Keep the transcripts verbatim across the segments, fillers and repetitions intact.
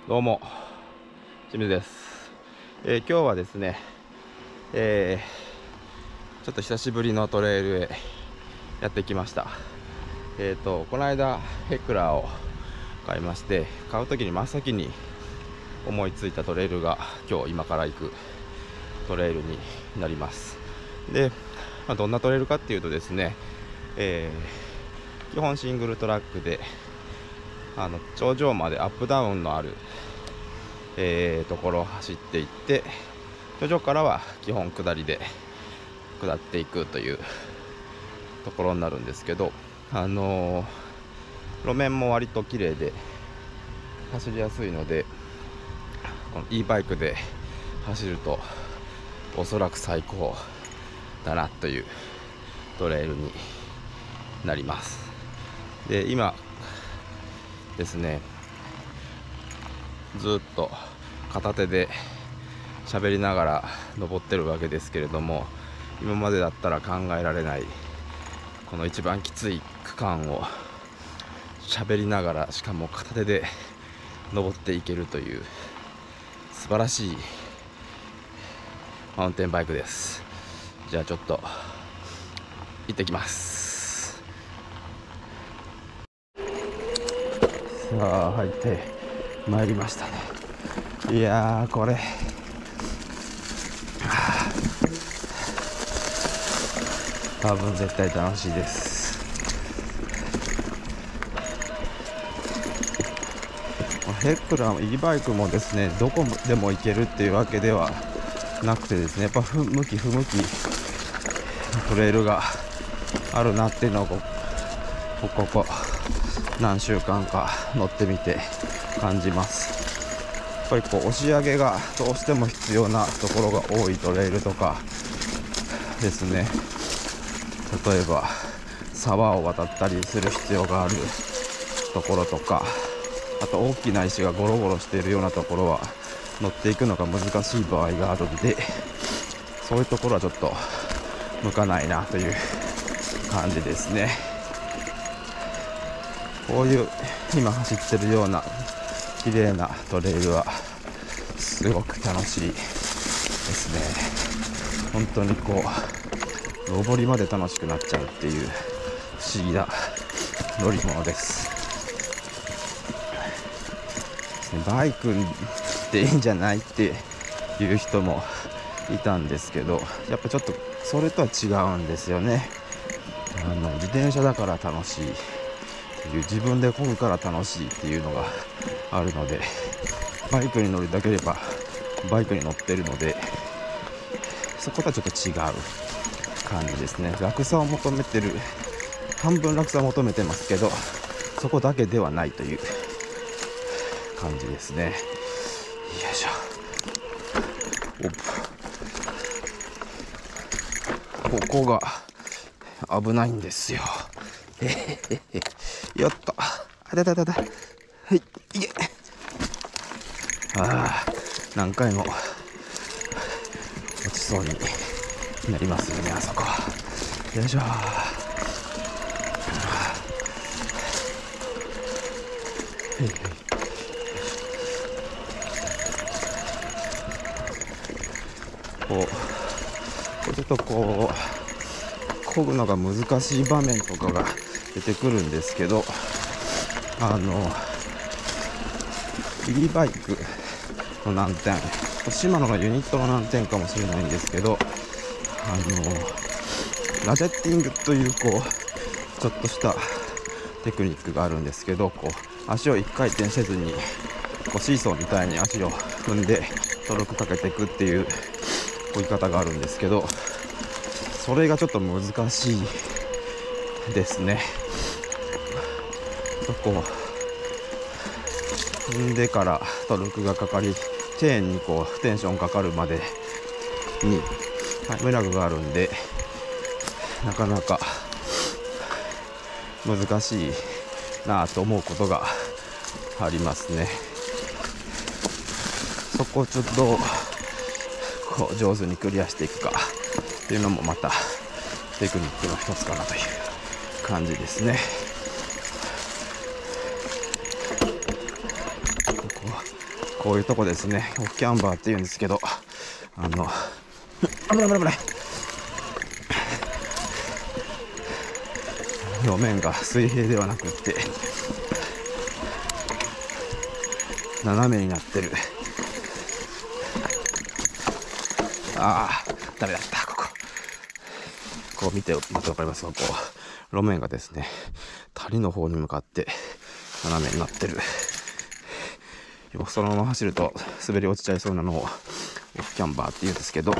どうも清水です。えー、今日はですね、えー、ちょっと久しぶりのトレイルへやってきました。えーとこの間ヘクラーを買いまして、買う時に真っ先に思いついたトレイルが今日今から行くトレイルになります。で、まあ、どんなトレイルかっていうとですね、えー、基本シングルトラックであの頂上までアップダウンのあるえー、ところを走っていって、頂上からは基本下りで下っていくというところになるんですけど、あのー、路面も割と綺麗で走りやすいので、この e バイクで走るとおそらく最高だなというトレイルになります。で、今ですね、ずっと片手で喋りながら登ってるわけですけれども、今までだったら考えられないこの一番きつい区間を喋りながら、しかも片手で登っていけるという素晴らしいマウンテンバイクです。じゃあちょっと行ってきます。さあ入ってまいりましたね。いやーこれ多分絶対楽しいです。ヘクラー e バイクもですね、どこでも行けるっていうわけではなくてですね、やっぱ不向き不向きトレイルがあるなっていうのをここここ何週間か乗ってみて感じます。やっぱりこう押し上げがどうしても必要なところが多いトレイルとかですね、例えば沢を渡ったりする必要があるところとか、あと大きな石がゴロゴロしているようなところは乗っていくのが難しい場合があるので、そういうところはちょっと向かないなという感じですね。こういう今走ってるような綺麗なトレイルはすごく楽しいですね。本当にこう上りまで楽しくなっちゃうっていう不思議な乗り物です。バイクでいいんじゃないっていう人もいたんですけど、やっぱちょっとそれとは違うんですよね。あの自転車だから楽しいっていう、自分で漕ぐから楽しいっていうのがあるので、バイクに乗るだければバイクに乗ってるので、そことはちょっと違う感じですね。楽さを求めてる、半分楽さを求めてますけど、そこだけではないという感じですね。よいしょ。ここが危ないんですよ。やった。あだだだだ。はい、いけ。ああ、何回も落ちそうになりますよね、あそこ。よいしょ。こうちょっとこう漕ぐのが難しい場面とかが出てくるんですけど、あの e バイクの難点、シマノのユニットの難点かもしれないんですけど、あのラジェッティングというこうちょっとしたテクニックがあるんですけど、こう足を一回転せずにこうシーソーみたいに足を踏んでトルクかけていくっていうこぎ方があるんですけど、それがちょっと難しいですね。そこ踏んでからトルクがかかり、チェーンにこうテンションかかるまでにタイムラグがあるんで、なかなか難しいなと思うことがありますね。そこをちょっとこう上手にクリアしていくかっていうのもまたテクニックの一つかなという感じですね。こここういうとこですね。オフキャンバーっていうんですけど、あの危ない危ない危ない、表面が水平ではなくって斜めになってる。ああ、ダメだった。こここう見て見て分かりますか。こう路面がですね、谷の方に向かって斜めになってる。そのまま走ると滑り落ちちゃいそうなのをオフキャンバーって言うんですけど、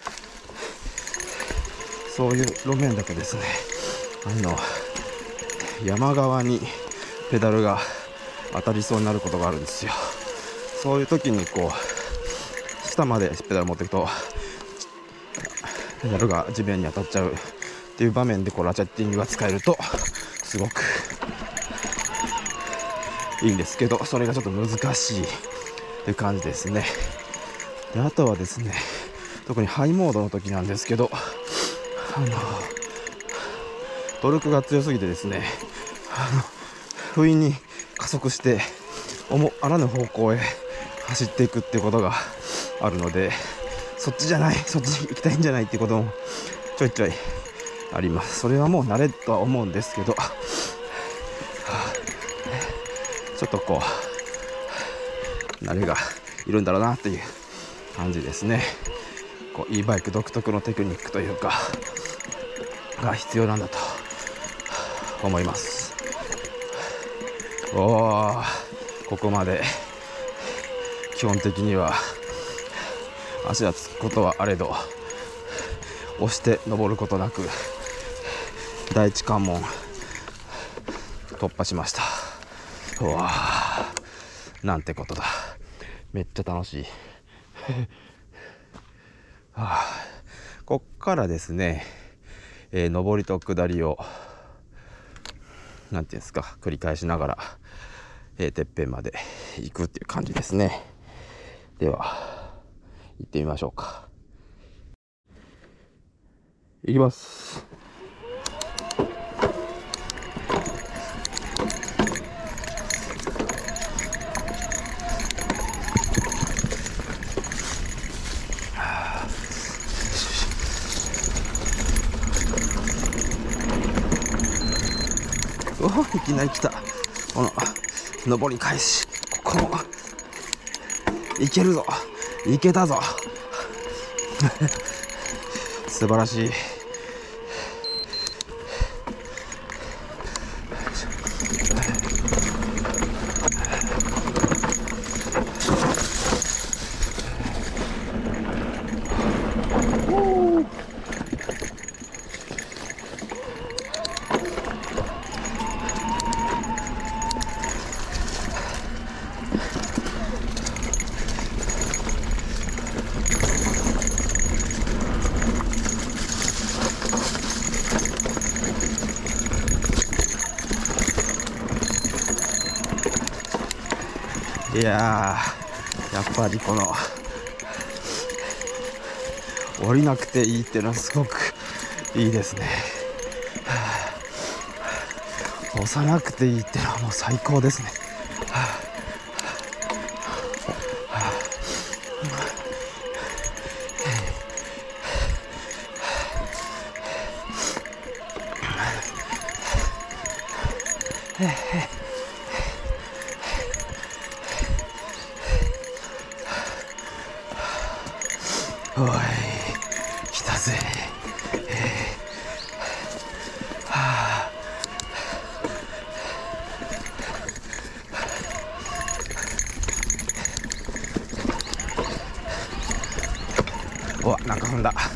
そういう路面だとですね、あの山側にペダルが当たりそうになることがあるんですよ。そういう時にこう下までペダル持っていくとペダルが地面に当たっちゃうっていう場面でこうラチェッティングが使えるとすごくいいんですけど、それがちょっと難しいっていう感じですね。であとはですね、特にハイモードの時なんですけど、あのトルクが強すぎてですね、あの不意に加速して思あらぬ方向へ走っていくっていうことがあるので、そっちじゃない、そっちに行きたいんじゃないっていうこともちょいちょいあります。それはもう慣れとは思うんですけど、ちょっとこう慣れがいるんだろうなっていう感じですね。こう e バイク独特のテクニックというかが必要なんだと思います。おー、ここまで基本的には足がつくことはあれど押して登ることなく第一関門突破しました。うわー、なんてことだ。めっちゃ楽しいはあ、こっからですね、えー、上りと下りをなんていうんですか、繰り返しながら、えー、てっぺんまで行くっていう感じですね。では行ってみましょうか。行きます。おー、いきなり来た。この上り返し、ここもいけるぞ、いけたぞ素晴らしい。いやー、やっぱりこの降りなくていいっていうのはすごくいいですね。押さなくていいっていうのはもう最高ですね。おい、来たぜ。はあ、お、なんか踏んだ。いや、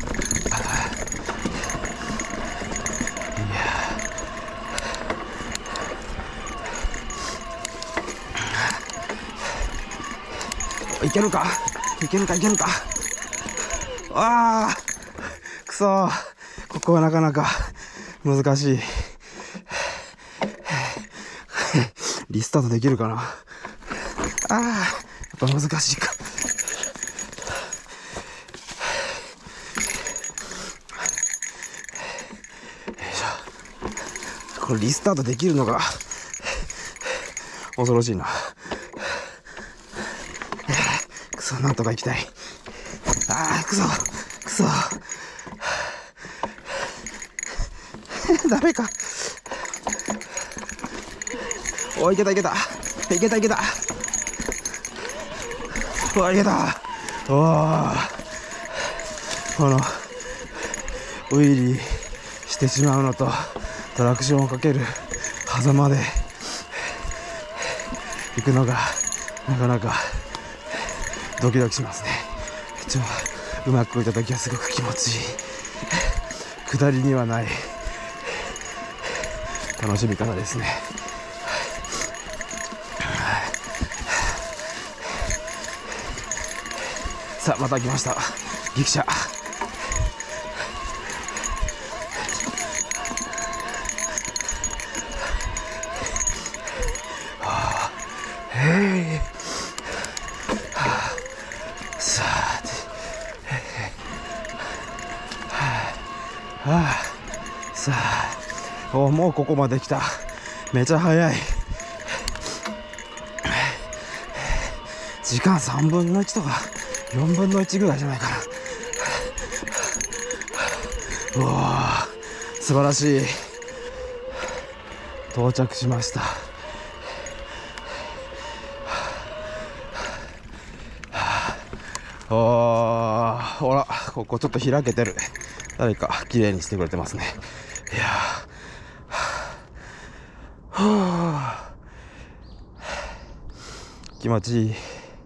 いけるかいけるかいけるか。ああ、くそー、ここはなかなか難しい。リスタートできるかな。ああ、やっぱ難しいか。これリスタートできるのが恐ろしいな。 そ、なんとか行きたい。あー、くそくそダメか。お、いけたいけたいけたいけた。お、いけた。おー、このウイリーしてしまうのとトラクションをかける狭間で行くのがなかなかドキドキしますね。ちょうまくいった時はすごく気持ちいい。下りにはない楽しみ方ですね。さあ、また来ました、ギクシャ。へい、さあ、はあ、さあ、お、もうここまで来た。めちゃ早い。時間さんぶんのいちとかよんぶんのいちぐらいじゃないかな。うわー、素晴らしい。到着しました。おー、ほら、ここちょっと開けてる。誰か綺麗にしてくれてますね。いやー、はー、気持ちいい。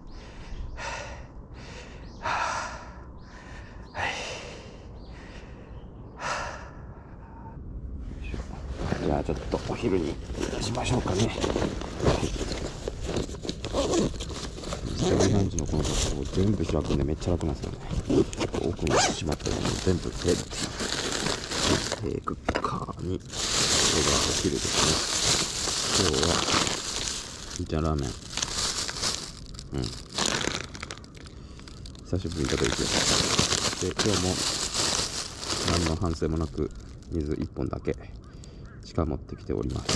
じゃあちょっとお昼にしましょうかね。じゅうさんじのこのとこ全部開くんでめっちゃ楽なんですよね。奥にしまったのも全部手で、えー、クッカーにこれがお昼ですね。今日はイタラーメン、うん、久しぶりに届いて、で今日も何の反省もなく水いっぽんだけしか持ってきております。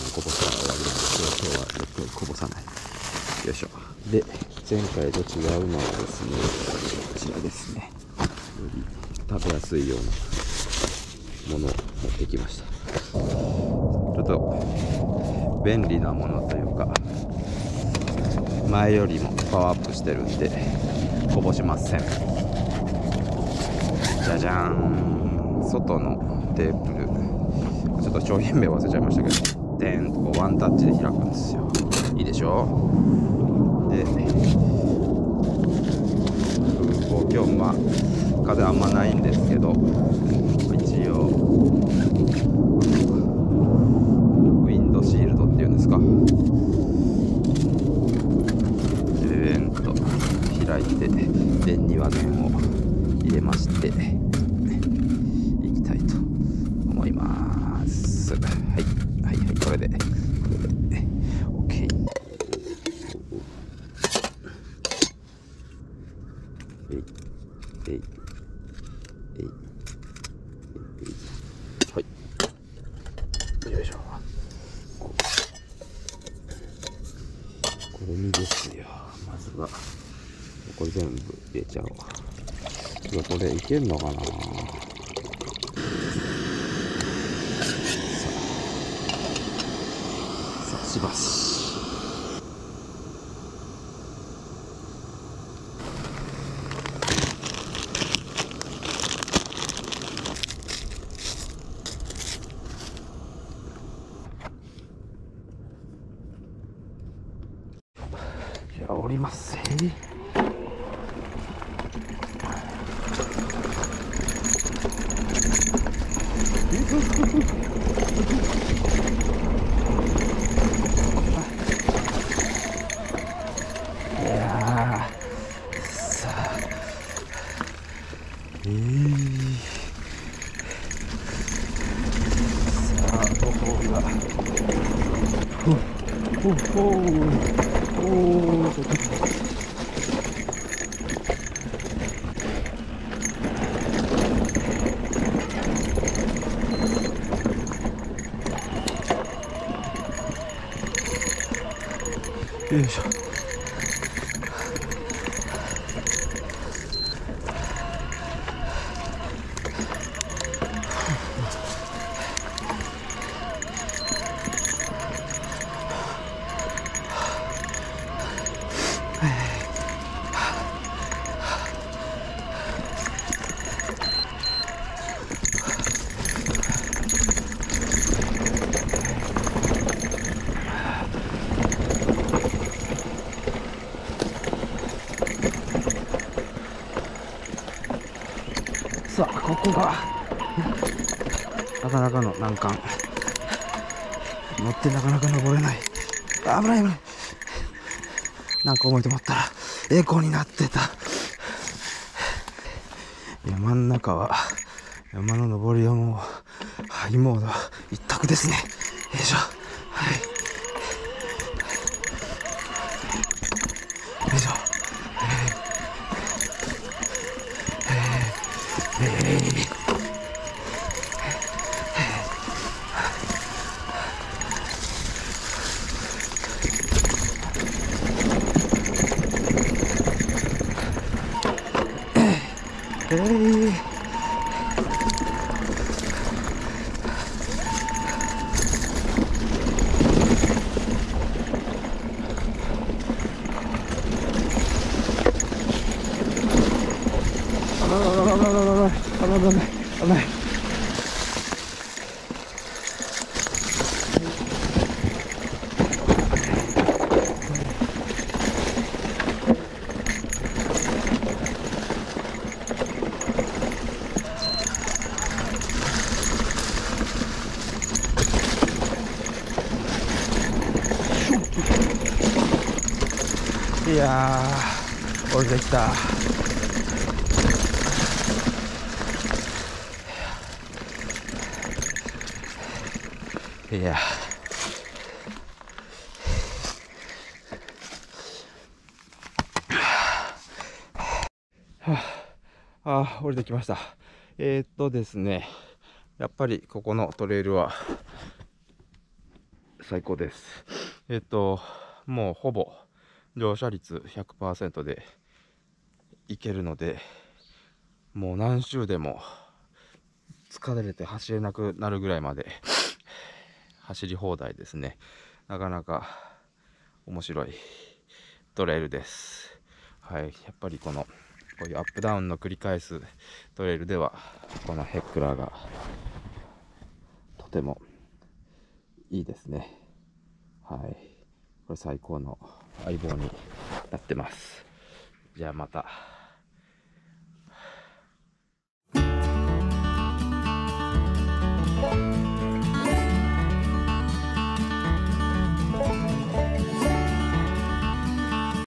こぼしたら終わりなんですけど、今日は絶対こぼさない。よいしょ。で、前回と違うのはですね、こちらですね。より食べやすいようなものを持ってきました。ちょっと便利なものというか、前よりもパワーアップしてるんでこぼしません。じゃじゃーん。外のテーブル、ちょっと商品名忘れちゃいましたけど、でーんとこうワンタッチで開くんですよ。いいでしょ。で、空港、今日まあ風あんまないんですけど、一応ウィンドシールドっていうんですか、でーんと開いて電に輪電を入れましていきたいと思います。はいはいはい、これでこれで OK。えいえいえいはい、よいしょ。これにですよ、まずはこれ全部入れちゃおう。いや、これいけんのかな。さあ、しばし。じゃあ降りますぜ。いやー、さあ、えー、さあ、どこが、ほほほおー、ちょっとよいしょ。 ここがなかなかの難関。乗ってなかなか登れない。あ、危ない危ない。なんか重いと思ったらエコになってた。山ん中は山の登りはもうハイモード一択ですね。よいしょ。はい。よいしょ。えー、えー、えーえー、危ない危ない。いやー、降りてきた。いやはあ、あ降りてきました。えー、っとですね、やっぱりここのトレイルは最高です。えー、っと、もうほぼ乗車率 ひゃくパーセント で行けるので、もう何周でも疲れて走れなくなるぐらいまで走り放題ですね。なかなか面白いトレイルです。はい、やっぱりこのこういうアップダウンの繰り返すトレイルではこのヘックラーがとてもいいですね。はい、これ最高の相棒になってます。じゃあまた。